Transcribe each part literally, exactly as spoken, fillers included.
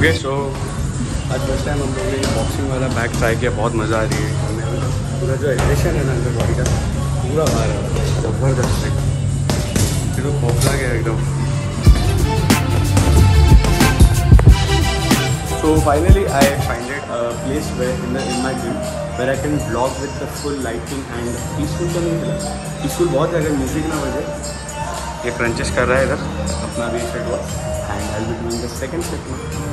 Okay so आज first time हम लोगों ने बॉक्सिंग वाला बैग ट्राई किया, बहुत मज़ा आ रही है हमें। पूरा जो एग्रेशन है ना अंदर बॉडी का पूरा बाहर है, ज़बरदस्त है, फिर वो खोखला गया एकदम। So finally I find it a place where in the in my gym where I can vlog with the full lighting and peaceful तो नहीं मिला, peaceful बहुत है अगर म्यूजिक ना बजे। ये क्रंचेस कर रहा है इधर अपना भी सेट हुआ and I'll be doing the second set now.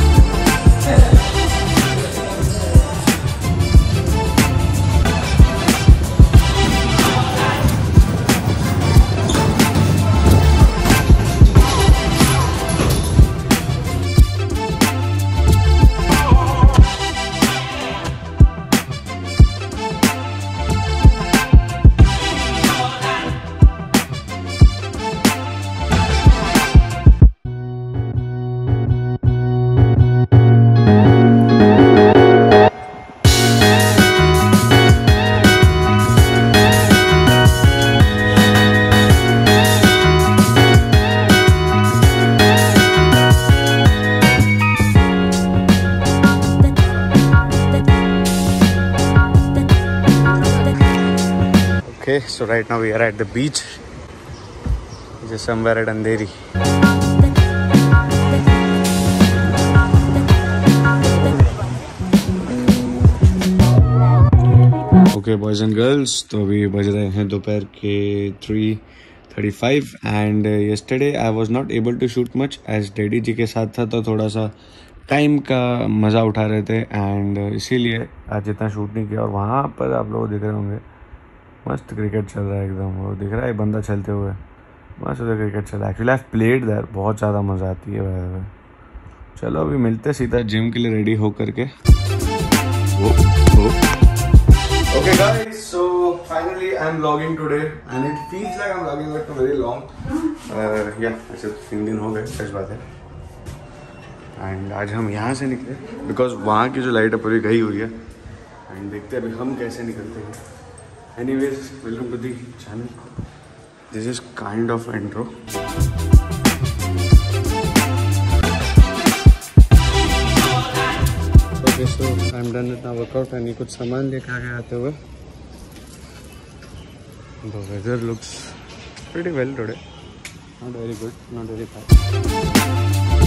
Okay, so right now we are at the beach, which is somewhere at Andheri. Okay, boys and girls, तो अभी बज रहे हैं दोपहर के three thirty five and yesterday I was not able to shoot much as daddy ji के साथ था तो थोड़ा सा टाइम का मज़ा उठा रहे थे एंड इसीलिए आज इतना शूट नहीं किया। और वहाँ पर आप लोग देख रहे होंगे मस्त क्रिकेट चल रहा है एकदम, वो दिख रहा है बंदा चलते हुए, मस्त उधर क्रिकेट चल रहा है। एक्चुअली आई प्लेड देयर, बहुत ज़्यादा मज़ा आती है। चलो अभी मिलते सीधा जिम के लिए रेडी हो करके। Okay guys, so finally I am vlogging today and it feels like I am vlogging but very long. या ऐसे तीन दिन हो गए, सच बात है। एंड आज हम यहाँ से निकले बिकॉज वहाँ की जो लाइट है पूरी गई हुई है एंड देखते हैं अभी हम कैसे निकलते हैं। Anyways, welcome to the channel. This is kind of intro. Okay, so I'm done with my workout and ये कुछ सामान लेकर आगे आते हुए। The weather looks pretty well today. Not very good, not very bad.